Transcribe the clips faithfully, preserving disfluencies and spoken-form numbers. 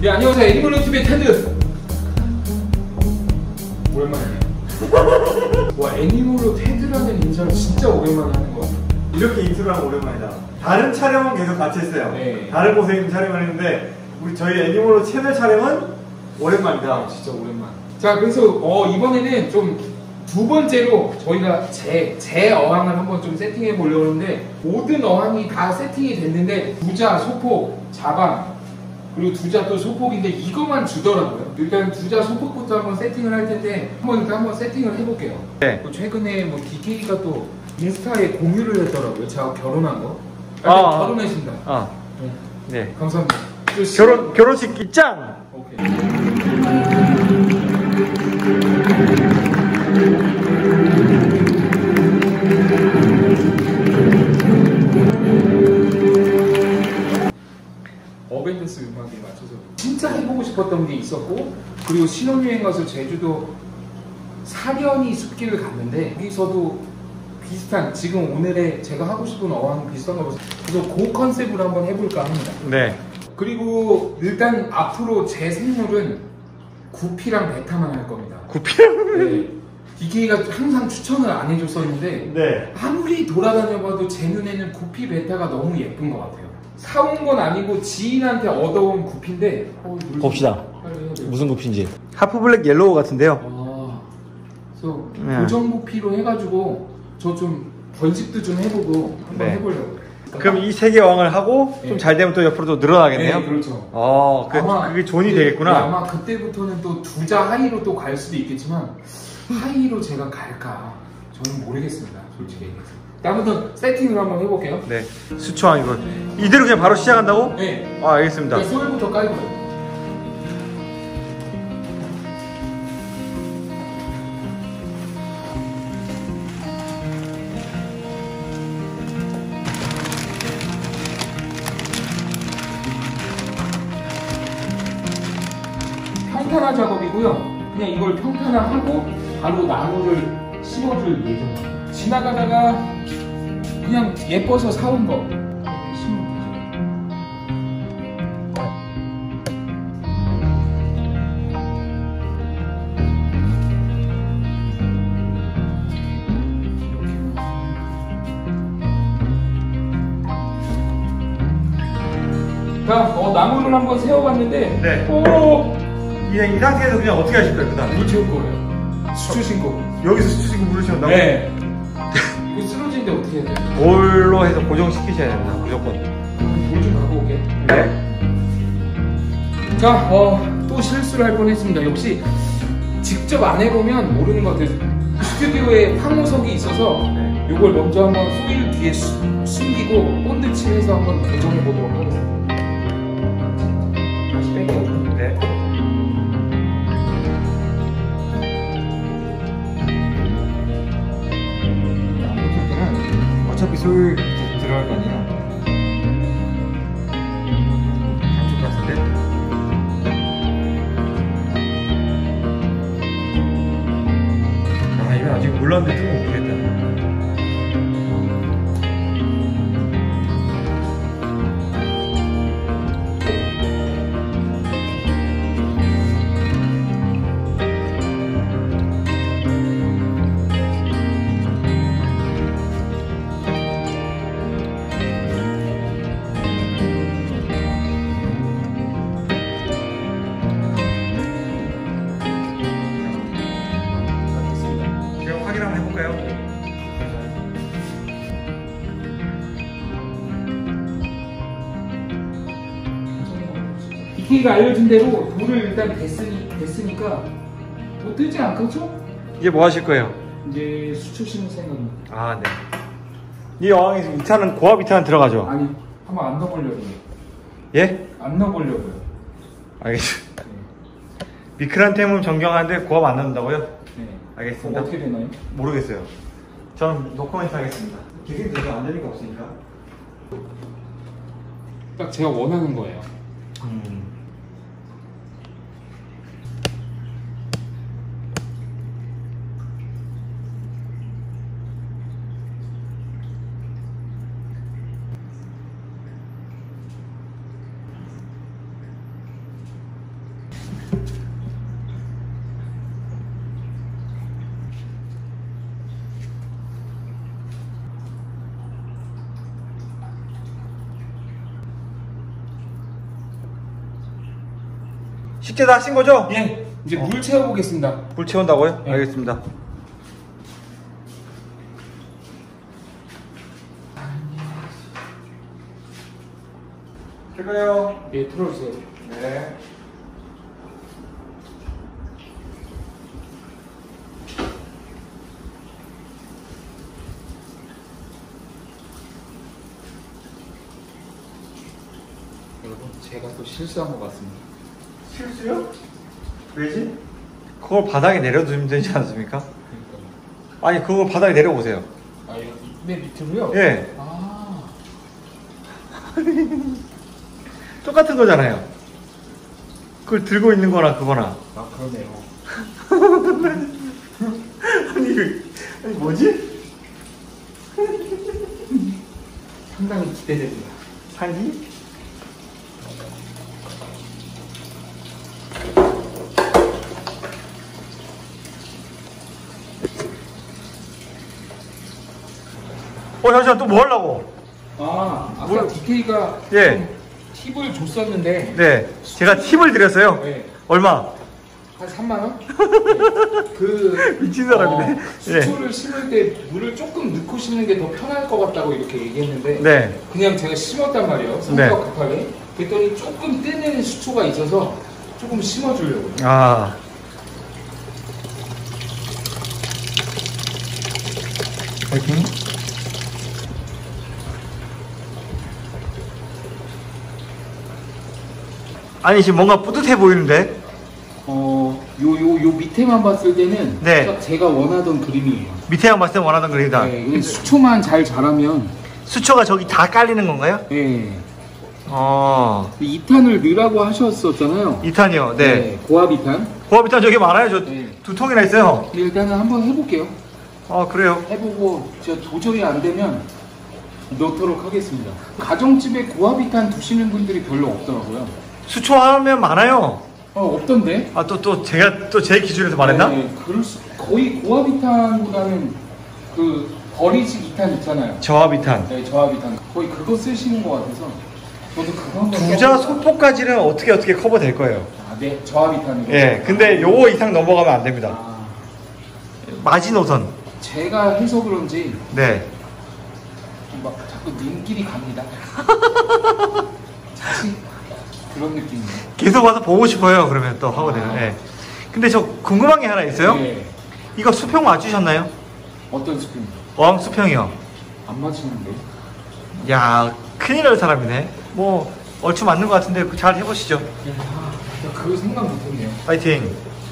네, 안녕하세요. 애니멀로티비의 테드. 오랜만이네요. 와, 애니멀로 테드라는 인사를 진짜 오랜만에 하는 것 같아요. 이렇게 인트로 하면 오랜만이다. 다른 촬영은 계속 같이 했어요. 네. 다른 곳에 있는 촬영을 했는데 우리 저희 애니멀로 채널 촬영은 오랜만이다. 아, 진짜 오랜만. 자, 그래서 어, 이번에는 좀 두 번째로 저희가 제, 제 어항을 한번 좀 세팅해 보려고 하는데, 모든 어항이 다 세팅이 됐는데 두자, 소폭, 자방, 그리고 두자 또 소폭인데 이것만 주더라고요. 일단 두자 소폭부터 한번 세팅을 할 텐데 한번 일단 한번 세팅을 해볼게요. 네. 또 최근에 뭐 디케이가 또 인스타에 공유를 했더라고요. 제가 결혼한 거. 아, 아, 결혼했습니다. 아, 네. 네. 감사합니다. 결혼 결혼식 입장. 오케이. 어벤져스 음악에 맞춰서 진짜 해보고 싶었던 게 있었고, 그리고 신혼여행 가서 제주도 사려니 숲길을 갔는데 거기서도 비슷한, 지금 오늘의 제가 하고 싶은 어항 비슷한 거, 그래서 그 컨셉으로 한번 해볼까 합니다. 네. 그리고 일단 앞으로 제 생물은 구피랑 베타만 할 겁니다. 구피랑? 네. 디케이가 항상 추천을 안 해줬었는데 네. 아무리 돌아다녀봐도 제 눈에는 구피 베타가 너무 예쁜 것 같아요. 사온 건 아니고 지인한테 얻어온 구피인데 어, 봅시다. 무슨 구피인지. 하프블랙 옐로우 같은데요. 아, 그래서 네. 고정 구피로 해가지고 저 좀 번식도 좀 해보고 한번 네. 해보려고. 그럼 이 세 개 왕을 하고 좀 잘 되면 또 옆으로 또 늘어나겠네요. 네, 그렇죠. 어, 그, 아마 그게 존이 그때, 되겠구나. 네, 아마 그때부터는 또 두자 하이로 또 갈 수도 있겠지만 하이로 제가 갈까 저는 모르겠습니다, 솔직히 얘기해서. 아무튼 세팅을 한번 해볼게요. 네. 수초왕 이거 이대로 그냥 바로 시작한다고? 네. 아, 알겠습니다. 소일부터 깔고요. 평탄화 작업이고요. 그냥 이걸 평탄화하고 바로 나무를 심어줄 예정입니다. 지나가다가 그냥 예뻐서 사온 거 이렇게 심으면 되죠. 자, 어, 나무를 한번 세워봤는데, 네. 오! 그냥 이 상태에서 그냥 어떻게 하실 거예요, 그 다음? 물 채울 거예요. 수초 신고. 여기서 수초 신고 물을 채운다고? 네. 이거 쓰러지는데 어떻게 해야 돼요? 볼로 해서 고정시키셔야 됩니다, 무조건. 물 좀 갖고 올게. 네. 자, 어, 또 실수를 할 뻔했습니다. 역시 직접 안 해보면 모르는 것 같아요. 스튜디오에 황호석이 있어서 네. 이걸 먼저 한번 소일 뒤에 수, 숨기고 본드칠해서 한번 고정해 보도록 하겠습니다. 다시 뺄게요. 네. 어차피 소일 들어갈 거 아니야. 감쪽 같은데? 아, 이건 아직 몰랐는데 뜨거워 모르겠다. 확인 한번 해볼까요? 디케이가 알려준 대로 돌을 일단 댔으니, 댔으니까 뭐 뜨지 않겠죠? 이제 뭐 하실 거예요? 이제 수초 심을 생각입니다. 아, 네. 이 어항에서 이 탄은 고압 이 탄 들어가죠? 아니, 한번 안 넣어보려고요. 예? 안 넣어보려고요. 알겠습니다. 네. 미크란템은 정경하는데 고압 안 넣는다고요? 네. 알겠습니다. 그럼 어떻게 되나요? 모르겠어요. 저는 노코멘트 하겠습니다. 기계 되게 안 되니까 없으니까. 딱 제가 원하는 거예요. 음. 식재 다 하신 거죠? 예. 이제 물 채워보겠습니다. 물 채운다고요? 예. 알겠습니다. 켤까요? 예, 틀어주세요. 네. 여러분, 제가 또 실수한 것 같습니다. 실수요? 왜지? 그걸 바닥에 내려두면 되지 않습니까? 그러니까. 아니 그걸 바닥에 내려보세요. 아, 여기 맨 밑으로요? 예. 아. 똑같은 거잖아요. 그걸 들고 있는 거나 그거나. 아, 그러네요. 아니, 이거, 아니 뭐지? 상당히 기대됩니다. 상기? 어, 잠시만, 또 뭐 하려고? 아, 아까 뭘- 디케이가 예. 팁을 줬었는데 네. 제가 팁을 드렸어요. 네. 얼마? 한 삼만 원? 네. 그 미친 사람이네. 어, 수초를 심을 때 물을 조금 넣고 심는 게 더 편할 것 같다고 이렇게 얘기했는데 네. 그냥 제가 심었단 말이에요. 성격 네. 급하게. 그랬더니 조금 뜨는 수초가 있어서 조금 심어주려고요. 아. 파이팅. 아니, 지금 뭔가 뿌듯해 보이는데? 어, 요, 요, 요 밑에만 봤을 때는 네. 딱 제가 원하던 그림이에요. 밑에만 봤을 때 원하던 그림이다. 네, 이게 수초만 잘 자라면 수초가 저기 다 깔리는 건가요? 네. 어. 이 탄을 넣으라고 하셨었잖아요. 이 탄이요. 네. 고압 이 탄. 고압 이 탄 저기 많아요. 저 두 네. 통이나 있어요. 일단은 한번 해볼게요. 아, 그래요? 해보고 제가 도저히 안 되면 넣도록 하겠습니다. 가정집에 고압 이 탄 두시는 분들이 별로 없더라고요. 수초 하면 많아요. 어, 없던데? 아, 또, 또 제가 또 제 기준에서 말했나? 네, 그럴 수, 거의 고압 이 탄보다는 그 버리식 이 탄 있잖아요. 저압 이 탄. 네, 저압 이 탄. 거의 그거 쓰시는 것 같아서 저도 그거 한번 부자 써볼까? 소포까지는 어떻게 어떻게 커버될 거예요. 아, 네, 저압 이 탄이요. 예, 근데 요거 이상 넘어가면 안 됩니다. 아, 마지노선. 제가 해서 그런지 네. 막 자꾸 눈길이 갑니다. 사실 그런 느낌이에요. 계속 와서 보고 싶어요. 그러면 또 하고 되면. 아. 예. 근데 저 궁금한 게 하나 있어요. 네. 이거 수평 맞추셨나요? 어떤 스푼? 어항 수평이요. 안 맞추는데? 야, 큰일 날 사람이네. 뭐 얼추 맞는 것 같은데 잘 해보시죠. 아, 그 생각 못했네요. 파이팅.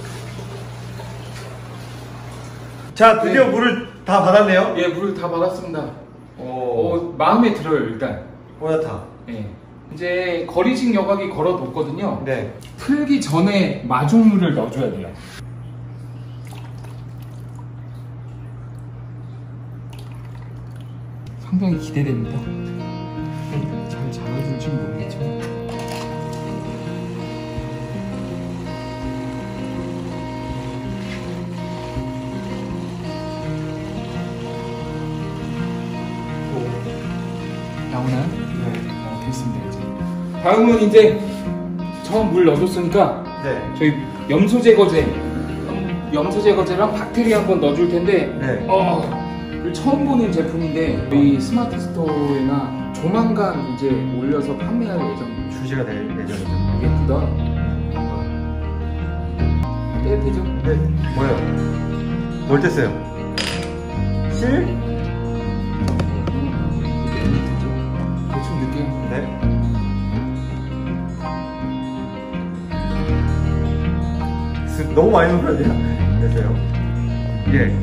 자, 드디어 네. 물을 다 받았네요. 예, 물을 다 받았습니다. 오, 어, 마음에 들어요, 일단. 뽀얗다. 예. 이제 거리식 여과기 걸어뒀거든요. 네. 풀기 전에 마중물을 넣어줘야 돼요. 상당히 기대됩니다. 잘 자라줄지 모르겠지만. 나오나요? 네. 어, 됐습니다, 이제. 다음은 이제 처음 물 넣어줬으니까 네. 저희 염소 제거제, 염소 제거제랑 박테리아 한번 넣어줄 텐데, 네. 어, 이걸 처음 보는 제품인데 저희 스마트 스토어나 조만간 이제 올려서 판매할 예정. 출시가 될 예정이죠. 예쁘다. 뭔가. 빼도 되죠? 네. 뭐예요? 뭘 뗐어요? 실? 음, 대충 느낌. 네. 너무 많이 넣은 거 아니야? 됐어요. 예.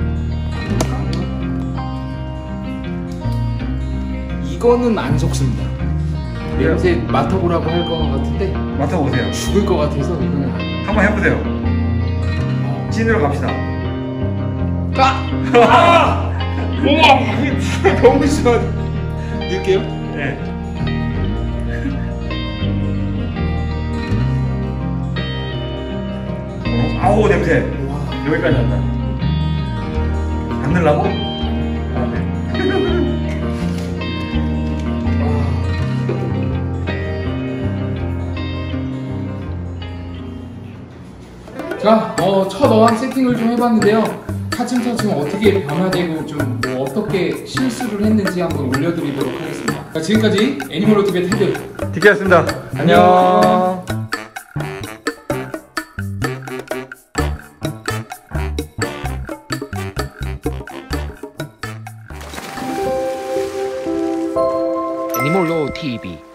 이거는 안 속습니다. 냄새 맡아보라고 할 것 같은데 맡아보세요. 죽을 것 같아서 이거는 한번 해보세요. 찐으로 갑시다. 아! 아! 우와! 너무 시원. 넣을게요. 네. 어, 아우 냄새. 여기까지 왔다. 안 넣으려고? 아, 네. 자, 어, 첫 어항 세팅을 좀 해봤는데요. 차츰차츰 어떻게 변화되고 좀 뭐 어떻게 실수를 했는지 한번 올려드리도록 하겠습니다. 자, 지금까지 애니멀로티브의 테드 디키였습니다. 안녕. 애니몰로 티비